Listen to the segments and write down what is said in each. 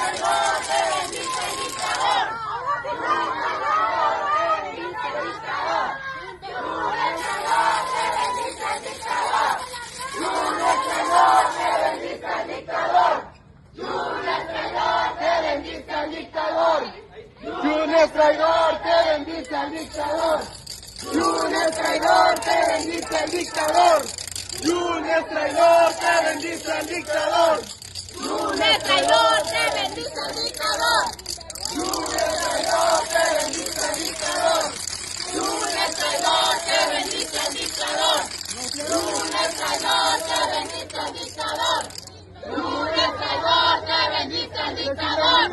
Yunes traidor, te bendice al dictador. Yunes traidor, te bendice al dictador. Yunes traidor, te bendice al dictador. Yunes traidor, te bendice al dictador. Yunes traidor, te bendice al dictador. Yunes traidor, te bendice al dictador. Yunes traidor, te bendice al dictador. Yunes traidor, te bendice al dictador.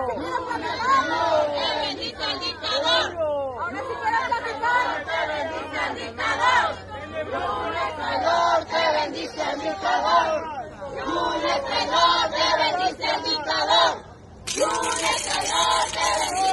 Te bendice al dictador. Ahora sí quiero platicar. Te bendice al dictador. Yunes traidor, te bendice al dictador. Yunes traidor, te bendice al dictador. Yunes traidor, te bendice